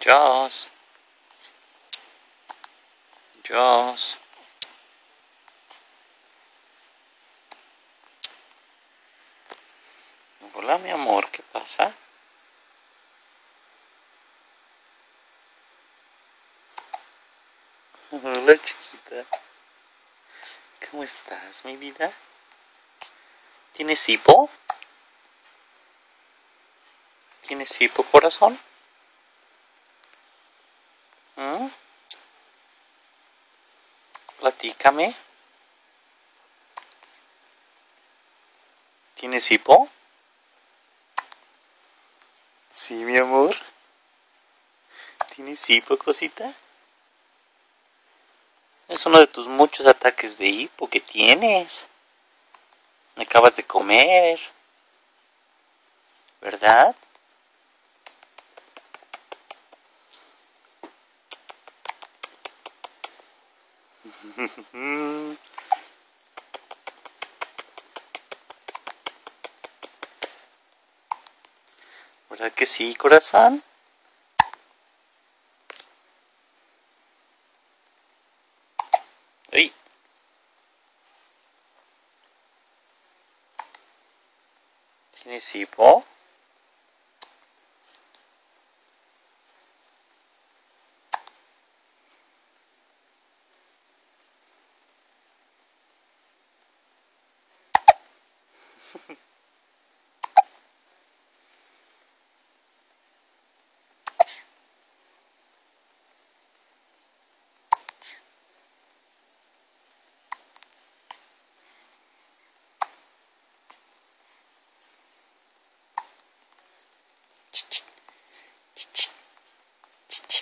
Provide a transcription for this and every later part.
Joss. Joss. Hola, mi amor, ¿qué pasa? Hola, chiquita. ¿Cómo estás, mi vida? ¿Tienes hipo? ¿Tienes hipo, corazón? ¿Mm? Platícame. ¿Tienes hipo? Sí, mi amor. ¿Tienes hipo, cosita? Es uno de tus muchos ataques de hipo que tienes. Acabas de comer, ¿verdad? ¿Verdad que sí, corazón? ¡Ay! ¿Tienes hipo?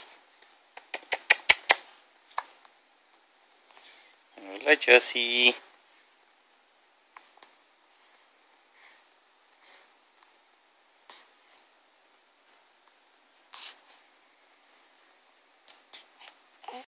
Hola, Josie.